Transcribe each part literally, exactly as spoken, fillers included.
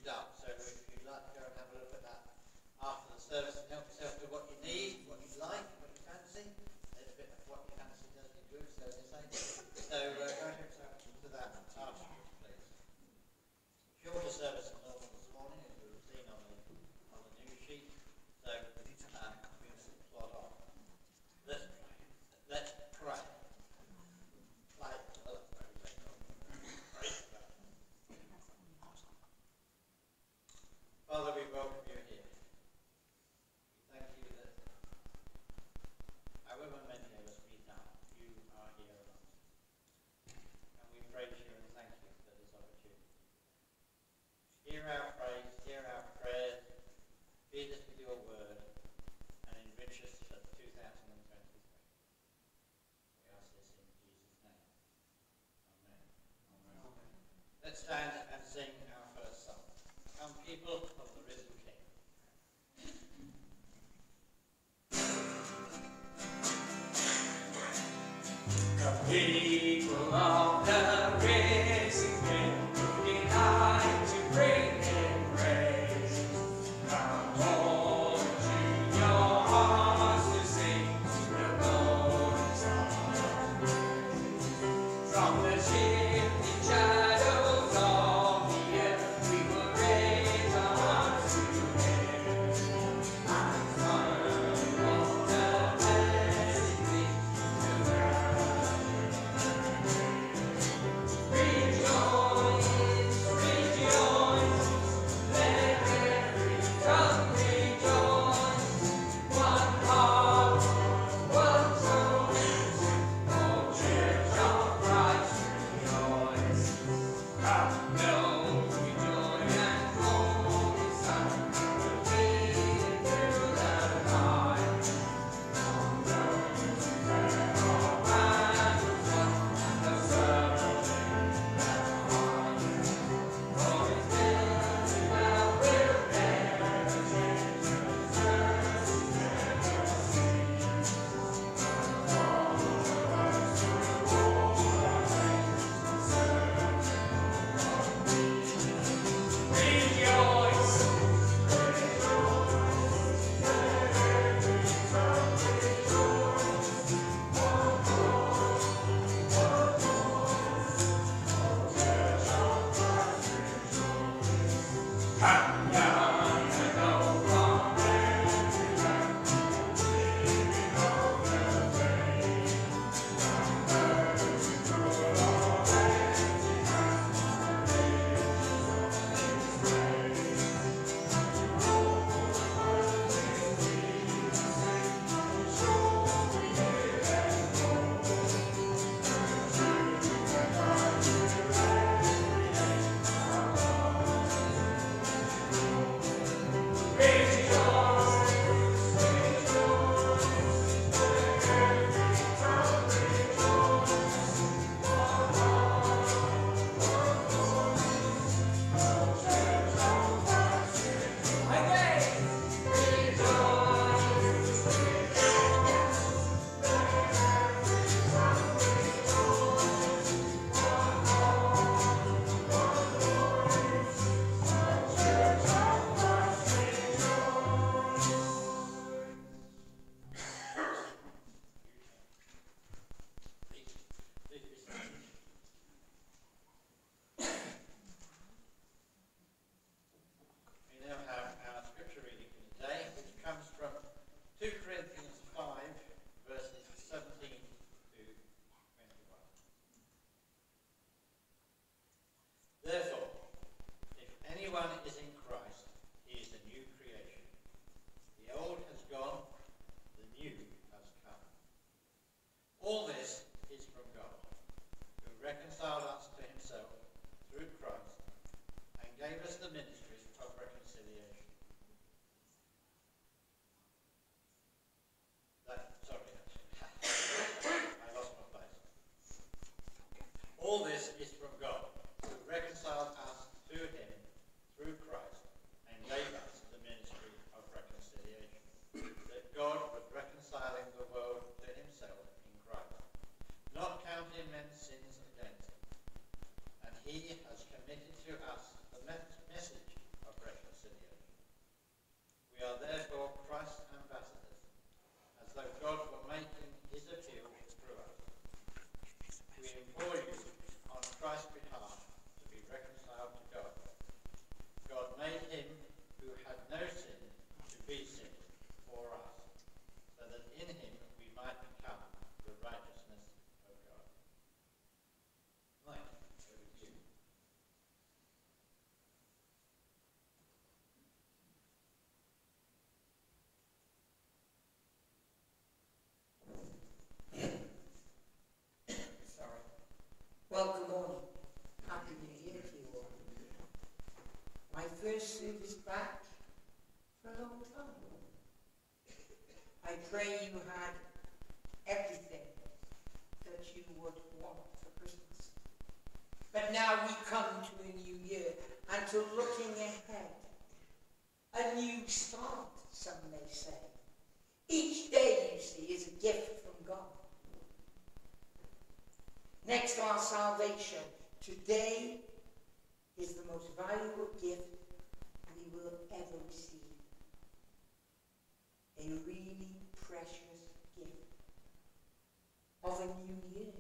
up. So if you'd like to go and have a look at that after the service and help yourself with what you need, what you like, what you fancy. A little bit of what you fancy does you good, so they say. So uh, go and help yourself to that afterwards, please. Shorter service than normal this morning, as you've seen on the on the news sheet. So um, we will plod on. Let's let's pray. Play. Oh, that's very late. Pray. Father, we welcome you here. We thank you that however many of us we know, you are here amongst us. And we praise you and thank you for this opportunity. Hear our praise, hear our prayers, feed us with your word, and enrich us for two thousand twenty-three. We ask this in Jesus' name. Amen. Amen. Let's stand and sing our first song. Come, people of the risen King. Come, people of the risen King, looking high to bring him praise. Come all to your hearts to sing the golden song. From the shifting shadows of the earth, we will raise our hearts to him. And turn on the blessed things to earth. Rejoice, rejoice, let every tongue rejoice. One heart, one soul, O Church of Christ, rejoice. Come, know we joy and holy Son, revealed through the night. On earth where all man was one, the servant for his building now will never change, his mercy never cease. All the works will all our hands serve. I pray you had everything that you would want for Christmas. But now we come to a new year and to looking ahead. A new start, some may say. Each day, you see, is a gift from God. Next to our salvation, today is the most valuable gift we will ever receive. A really precious gift of a new year.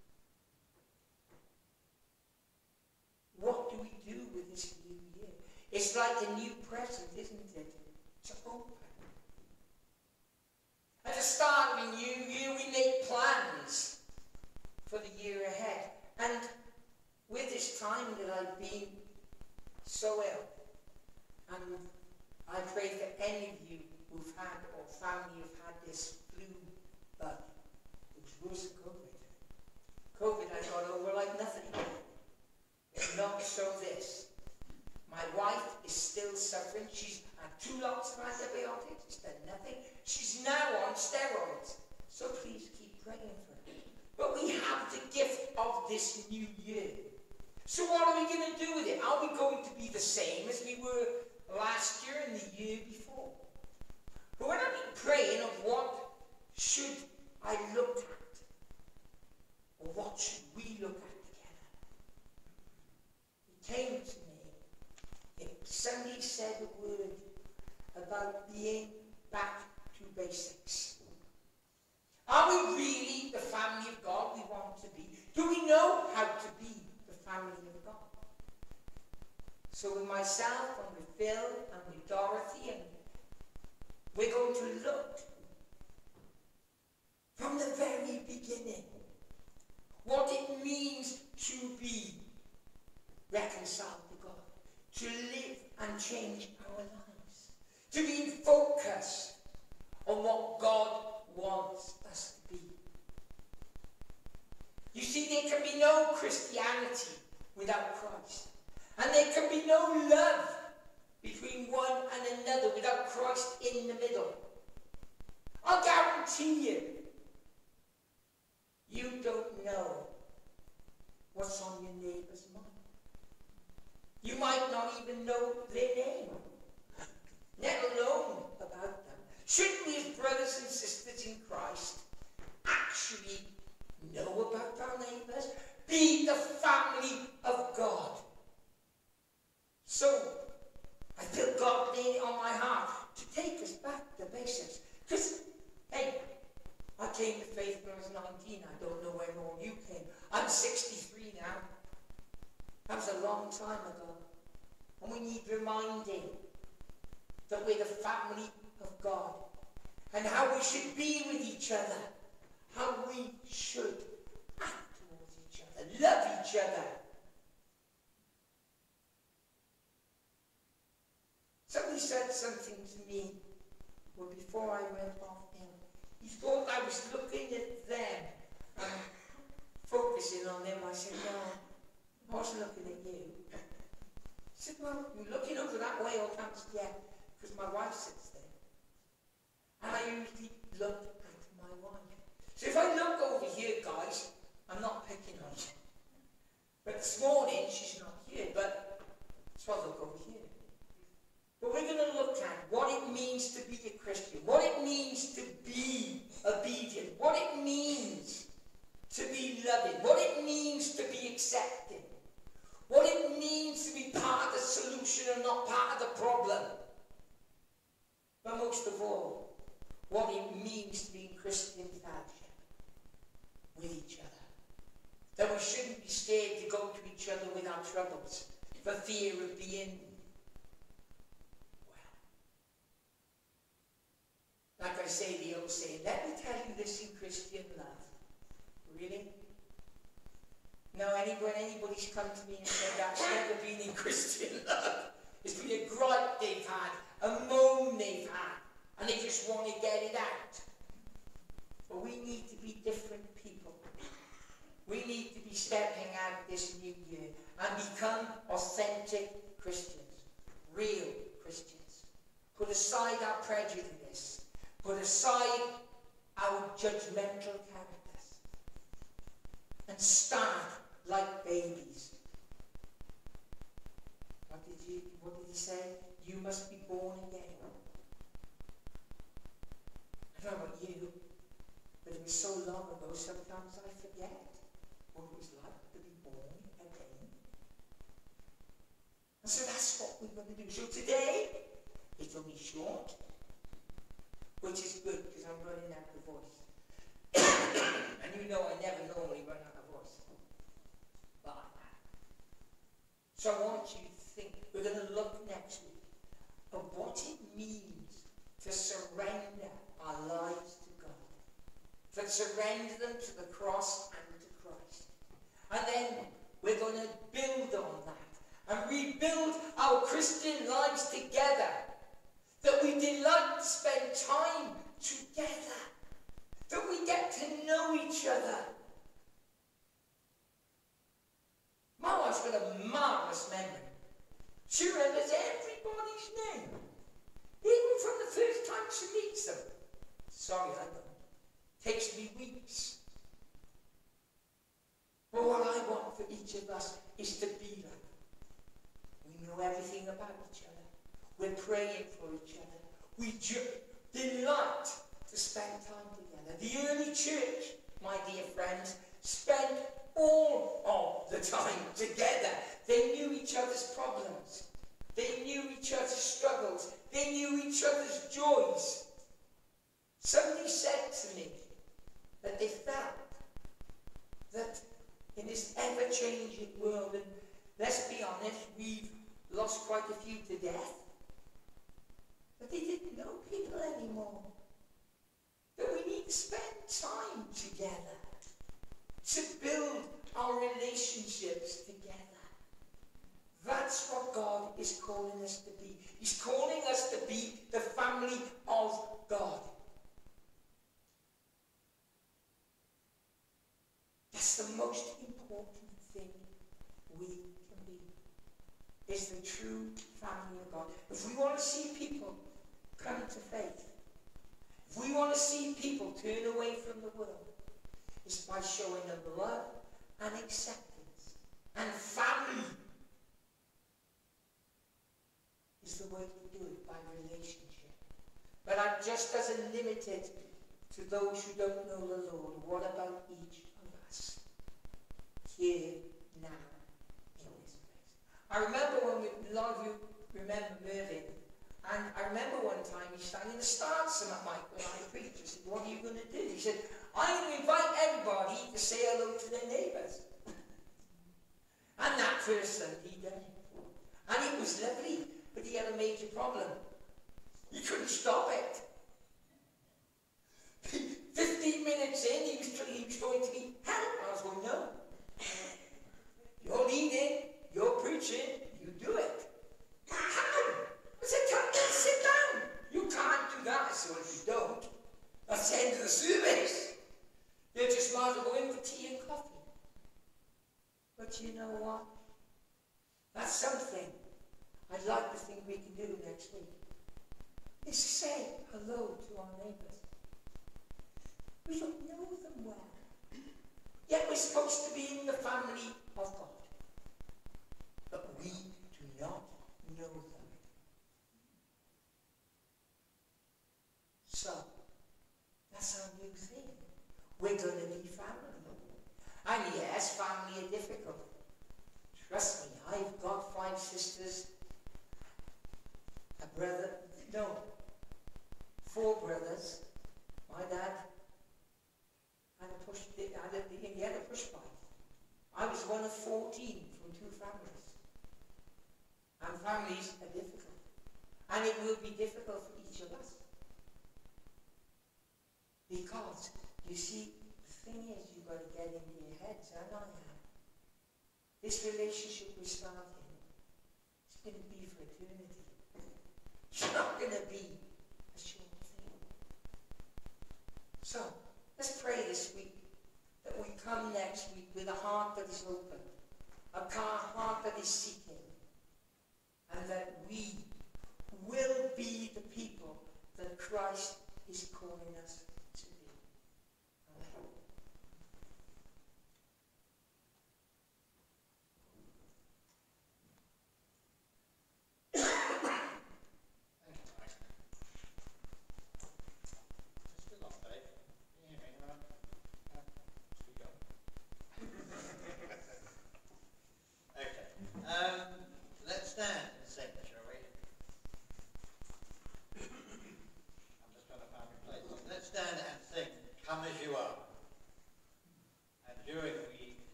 What do we do with this new year? It's like a new present, isn't it? To open. At the start of a new year, we make plans for the year ahead. And with this time that I've been so ill, and I pray for any of you who've had, or family who've had this flu bug, which was COVID. COVID I got over like nothing. Not so this. My wife is still suffering. She's had two lots of antibiotics. It's done nothing. She's now on steroids. So please keep praying for her. But we have the gift of this new year. So what are we going to do with it? Are we going to be the same as we were last year and the year before? But when I've been praying of what should I look at, or what should we look at together, it came to me, if somebody said a word about being back to basics. Are we really the family of God we want to be? Do we know how to be the family of God? So with myself and with Phil and with Dorothy, and we're going to look from the very beginning what it means to be reconciled to God, to live and change our lives, to be focused on what God wants us to be. You see, there can be no Christianity without Christ. And there can be no love between one and another without Christ in the middle. I'll guarantee you, you don't know what's on your neighbour's mind. You might not even know their name, let alone about them. Shouldn't we, as brothers and sisters in Christ, actually know about our neighbours? Be the family of God. So, I feel God laid it on my heart to take us back to basics. Because, hey, I came to faith when I was nineteen. I don't know when all you came. I'm sixty-three now. That was a long time ago. And we need reminding that we're the family of God. And how we should be with each other. How we should act towards each other. Love each other. Somebody said something to me well, before I went off in. He thought I was looking at them and focusing on them. I said, no, I wasn't looking at you. He said, well, you're looking over that way all the time. I said, yeah, because my wife sits there. And I usually look at my wife. So if I look over here, guys, I'm not picking on you. But this morning, she's not here, but so I look over here. But we're going to look at what it means to be a Christian, what it means to be obedient, what it means to be loving, what it means to be accepted, what it means to be part of the solution and not part of the problem. But most of all, what it means to be in Christian fellowship with each other. That we shouldn't be scared to go to each other with our troubles for fear of being like I say, the old saying, let me tell you this in Christian love. Really? No, anybody, anybody's come to me and said that's never been in Christian love. It's been a gripe they've had, a moan they've had, and they just want to get it out. But we need to be different people. We need to be stepping out this new year and become authentic Christians, real Christians. Put aside our prejudice. put aside our judgmental characters and start like babies. What did you, what did he say? You must be born again. I don't know about you, but it was so long ago, sometimes I forget what it was like to be born again. And so that's what we're going to do. So today, it's only short, which is good because I'm running out of voice. And you know I never normally run out of voice. But I have. So I want you to think, we're going to look next week at what it means to surrender our lives to God. To surrender them to the cross and to Christ. And then we're going to build on that and rebuild our Christian lives together. That we delight to spend time together. That we get to know each other. My wife's got a marvellous memory. She remembers everybody's name. Even from the first time she meets them. Sorry, I don't. Takes me weeks. But what I want for each of us is to be like. We know everything about each other. We're praying for each other. We ju- delight to spend time together. The early church, my dear friends, spent all of the time together. They knew each other's problems. They knew each other's struggles. They knew each other's joys. Somebody said to me that they felt that in this ever-changing world, and let's be honest, we've lost quite a few to death, but they didn't know people anymore. That we need to spend time together to build our relationships together. That's what God is calling us to be. He's calling us to be the family of God. That's the most important thing we can be. Is the true family of God. If we want to see people come to faith, if we want to see people turn away from the world, it's by showing them love and acceptance and family. Is the way to do it, by relationship. But I'm just as limited to those who don't know the Lord. What about each of us here now in this place? I remember when we, a lot of you remember Mervyn, and I remember one time he sang in the start some at my when I preached. I said, "What are you going to do?" He said, "I'm going to invite everybody to say hello to their neighbours." And that first Sunday he done it, and it was lovely. But he had a major problem. He couldn't stop it. Fifteen minutes in, he was, he was going to me, "Help!" I was going, "No. You're leading, you're preaching, you do it." "How?" I said, "Come in, sit down. You can't do that." I said, "Well, if you don't, that's the end of the service. You just might as well go in for tea and coffee." But you know what? That's something I'd like to think we can do next week. Is say hello to our neighbours. We don't know them well. Yet we're supposed to be in the family of God. But we do not know them. So, that's our new thing. We're going to be family. And yes, family are difficult. Trust me, I've got five sisters, a brother, no, four brothers. My dad had a push, had a, he had a push bike. I was one of fourteen from two families. And families are difficult. And it will be difficult for each of us. Because, you see, the thing is, you've got to get into your heads, and I have. This relationship we're starting, it's going to be for eternity. It's not going to be a short thing. So, let's pray this week that we come next week with a heart that is open, a heart that is seeking, and that we will be the people that Christ is calling.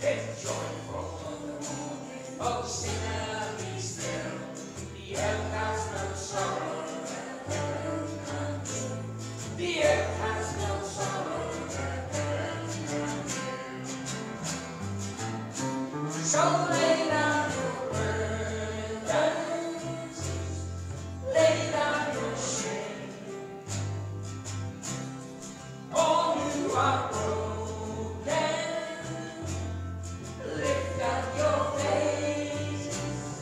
It's joyful in the morning. Oh, sinner, be still. The earth has no sorrow that heaven can do. The earth has no sorrow that heaven can do. So lay down your burdens, lay down your shame. All who are broken, lift up your faces.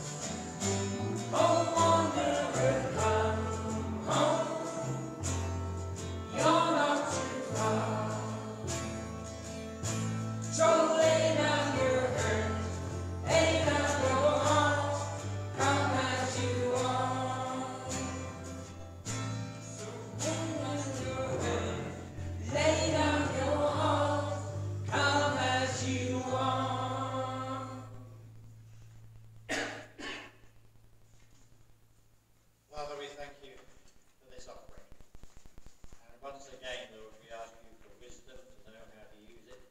Oh, wanderer, come home. You're not too far. So lay down your hurt, lay down your heart, come as you are. So lay down your hurt, lay down your heart, come as you are. Father, we thank you for this offering. And once again, Lord, we ask you for wisdom to know how to use it.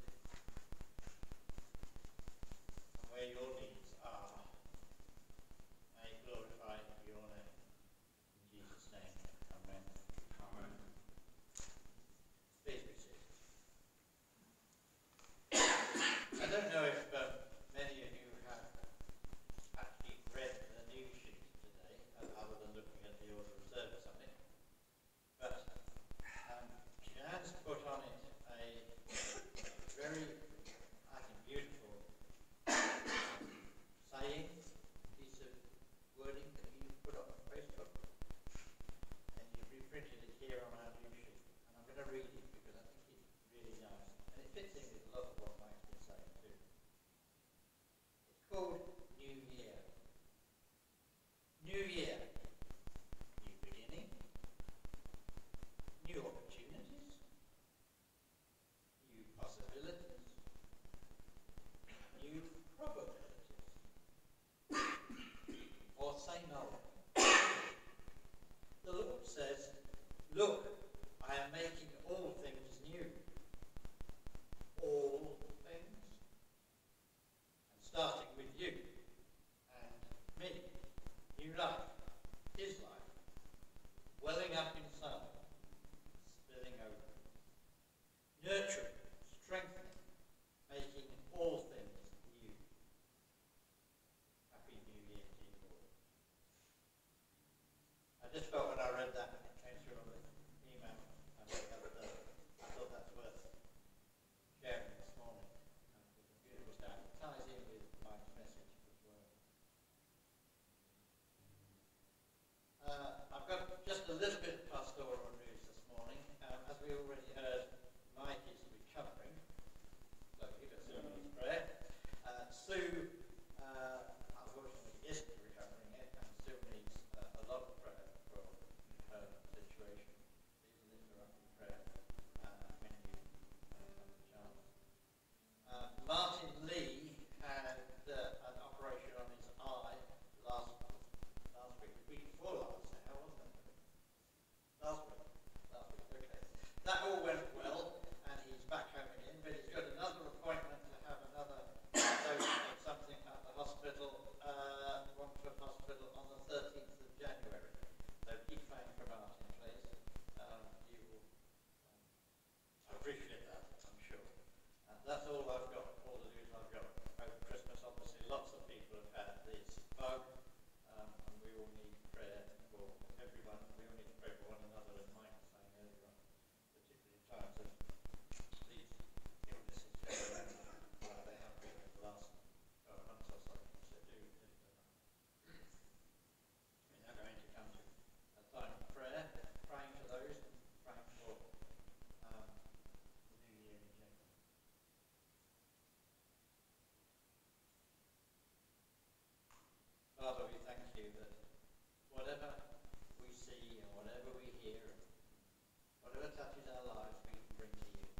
And where your needs are, may it glorify your name. In Jesus' name, amen. Amen. Please be seated. I don't know if um, many of you have actually read the news sheet today, uh, other than looking at the order of service, I think. But um, Jan's put on it a very, I think, beautiful um, saying, piece of wording that you put up on Facebook. And you've reprinted it here on our news sheet. And I'm going to read it because I think it's really nice. And it fits in with a lot of what Mike's been saying too. It's called New Year. New Year. New beginning. New opportunities. New possibilities. New probabilities. Or say no. The Lord says, look, I am making all things new. All things. And starting with you and me. New life. His life. Welling up inside. Spilling over. Nurturing. Strengthening. Making all things new. Happy New Year to you all. I just felt when I read that, and it came through on the email I read the other day, I thought that's worth sharing this morning. And it was a beautiful stand. It ties in with Mike's message as well. Uh, I've got just a little bit of pastoral news this morning. Um, as we already heard, Mike is recovering, so give us a minute's prayer. Uh, Sue, uh, unfortunately, isn't recovering yet and still needs uh, a lot of prayer for her situation. Please lift her up in prayer uh, when you uh, have the chance. Uh, Martin Lee had uh, an operation on his eye last last week, the week before last. How was that? Last week. Last week. Okay. That all went well, and he's back home again. But he's got another appointment to have another dose of something at the hospital, uh, Romford Hospital, on the thirteenth of January. So keep praying for Martin, please. Um, he will um, appreciate that, I'm sure. And that's all I've got, all the news I've got. Over Christmas, obviously, lots of people have had this bug, um, and we all need prayer for everyone. We all need to pray for one another, as Mike was saying earlier on, particularly in times of these illnesses going around, like they have been in the last uh, month or so. So do lift them up. We're now going to come to a time of prayer, praying for those and praying for um, the new year in general. Father, we thank you that whatever we see and whatever we hear, and whatever touches our lives, we can bring to you.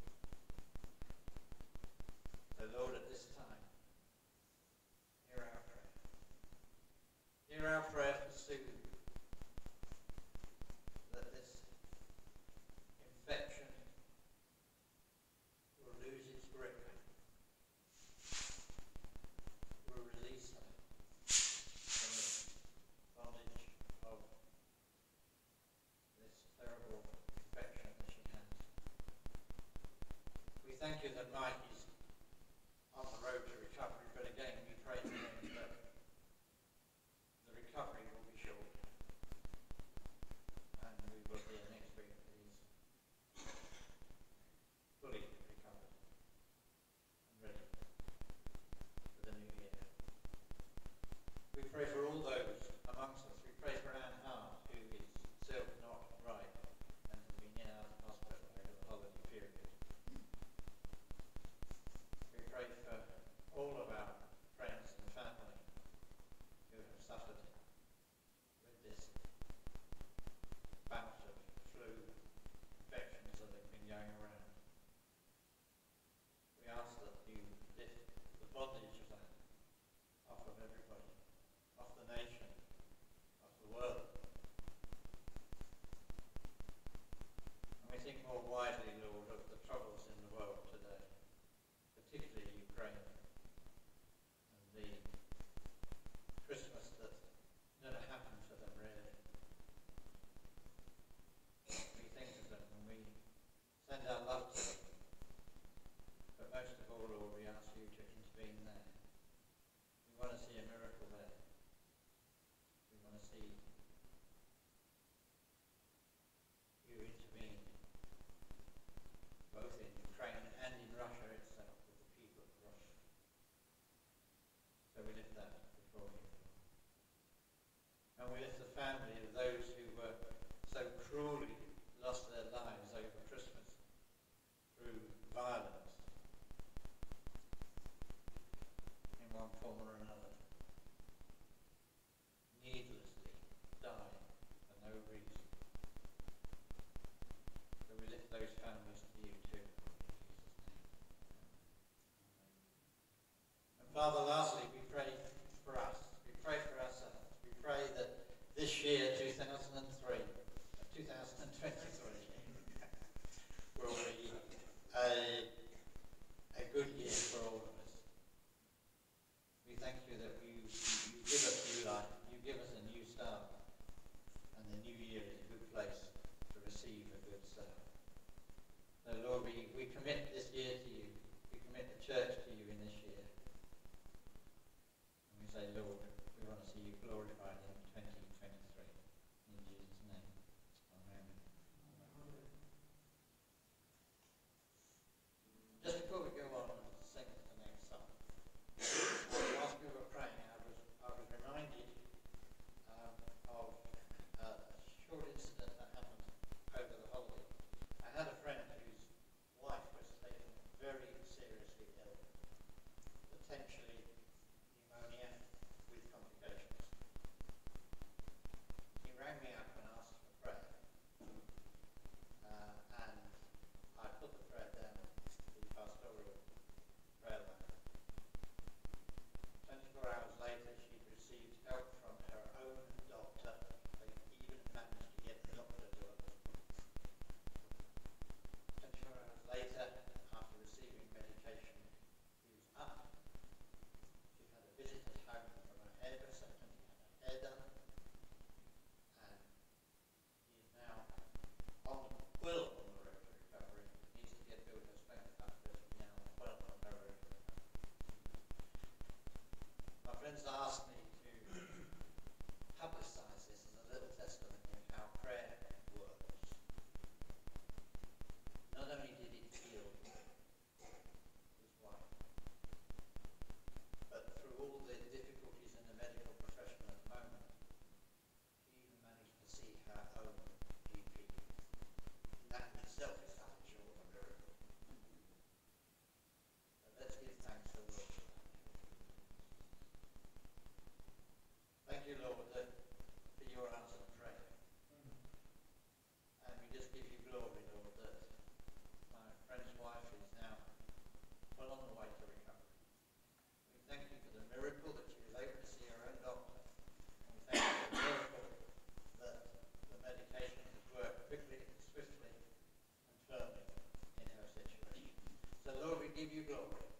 So Lord, at this time, hear our prayer. Hear our prayer for Sue, that this infection will lose its grip We pray for all those amongst us. We pray for Anne Hart, who is still not right and has been in our hospital over the holiday period. We pray for all of our friends and family who have suffered with this bout of flu infections that have been going around. We ask that you lift the bondage of that off of everybody, off the nation, off the world. And we think more widely, Lord, of the troubles in the world today, particularly Ukraine, and the Christmas that never happened for them, really. We think of them and we send our love to them. But most of all, Lord, we ask you to intervene there. We want to see a miracle there. We want to see you intervene, both in Ukraine and in Russia itself, with the people of Russia. So we lift that before you. And we lift the family of those who were so cruelly lost their lives over Christmas through violence in one form or another, needlessly dying for no reason. So we lift those families to you too, in Jesus' name. And Father, lastly, we pray for us. We pray for ourselves. We pray that this year, two thousand three, two thousand twenty-three, will be a, a good year for all of us. We thank you that you, you give us new life, you give us a new start, and the new year is a good place to receive a good start. So Lord, we, we commit this year to you, we commit the church to you in this year. And we say, Lord, we want to see you glorified in twenty twenty-three. In Jesus' name. Amen. Just before we go on and sing the next song, whilst we were praying, I was, I was reminded um, of uh, a short incident that happened over the holiday. I had a friend whose wife was taken very seriously ill, potentially pneumonia with complications. He rang me up and asked for prayer, uh, and I put the prayer down the pastoral prayer line. twenty-four hours later, she'd received help from her own doctor. They even managed to get the doctor to her. twenty-four hours later, after receiving medication, he was up. She had a visit at home from her hairdresser, and he had her hair done. And he is now on the well on the road to recovery. Needs to get billed as spent up, but he's now well on the road to recovery. My friends asked me to publicise this as a little testimony of how prayer works. Not only did it heal his wife, but through all the difficulties in the medical profession at the moment, she even managed to see her own G P. That in itself is nothing short of a miracle. But let's give thanks to the Lord for that. Thank you, Lord, that for your answered prayer. And we just give you glory, Lord, that my friend's wife is now well on the way to recovery. We thank you for the miracle that she was able to see her own doctor. And we thank you for the miracle that the medication has worked quickly, swiftly, and firmly in her situation. So, Lord, we give you glory.